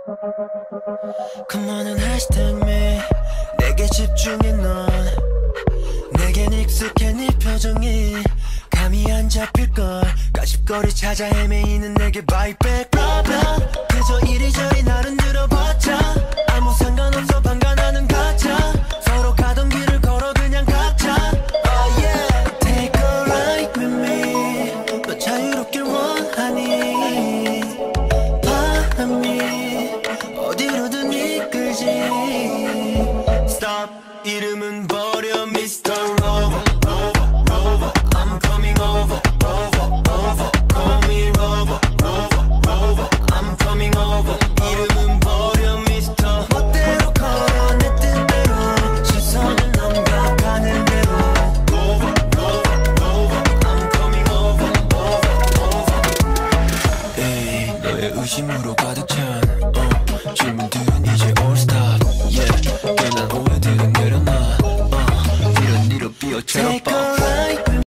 Come on and hashtag me. 내게 집중해 넌. 내겐 익숙해 네 표정이 감이 안 잡힐걸. 가십거리 찾아 헤매이는 내게 bite back problem. 그저 이리저리 나른 들어봤자 아무 상관없어 방관하는 가짜. 서로 가던 길을 걸어 그냥 각자. Oh yeah. Take a ride with me. 너 자유롭길 원하니 바람이 어디로든 이끌지. Stop. 이름은 버려 Mr. Rover, Rover, Rover. I'm coming over, over, over. Call me Rover, Rover, Rover. I'm coming over. 이름은 버려 Mr. 멋대로 걸어 내 뜻대로 시선을 넘겨가는 대로. Rover, Rover, Rover. I'm coming over, over, over. 에이, 너의 의심으로 가득 찬 질문들은 이제 all stop. Yeah, 괜한 오해들은 내려놔. 이런 니로 비어처럼